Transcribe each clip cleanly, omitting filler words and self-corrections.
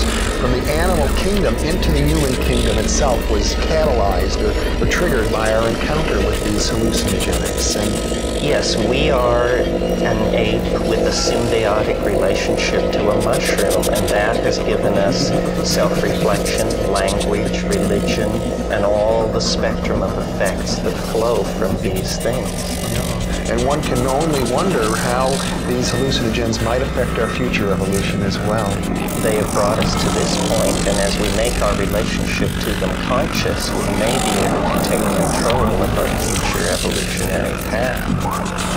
from the animal kingdom into the human kingdom itself was catalyzed or triggered by our encounter with these hallucinogenics. And yes, we are an ape with a symbiotic relationship to a mushroom, and that has given us self-reflection, language, religion, and all the spectrum of effects that flow from these things. And one can only wonder how these hallucinogens might affect our future evolution as well. They have brought us to this point, and as we make our relationship to them conscious, we may be able to take control of our future evolutionary path.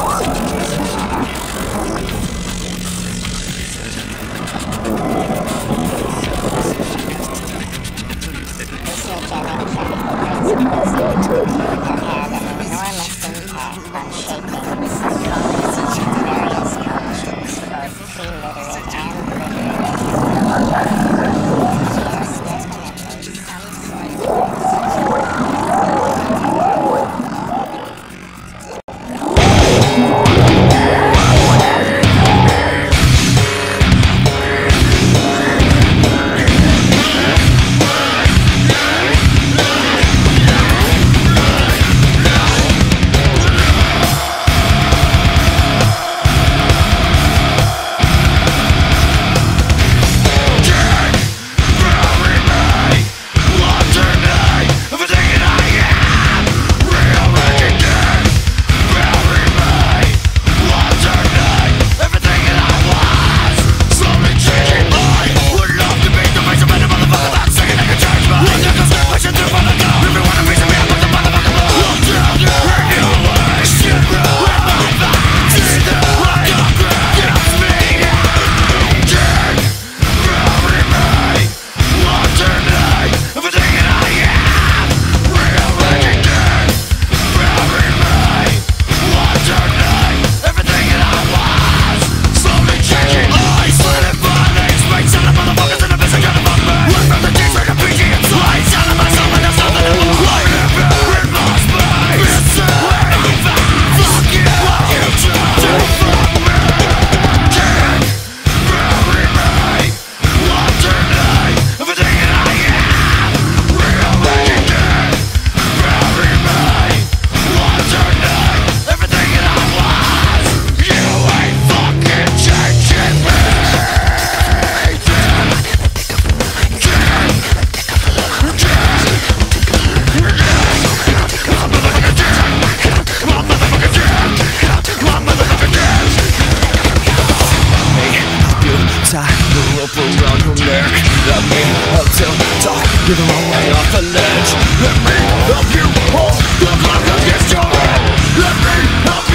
You're the wrong way off the ledge. Let me help you hold the clock against your head. Let me help you.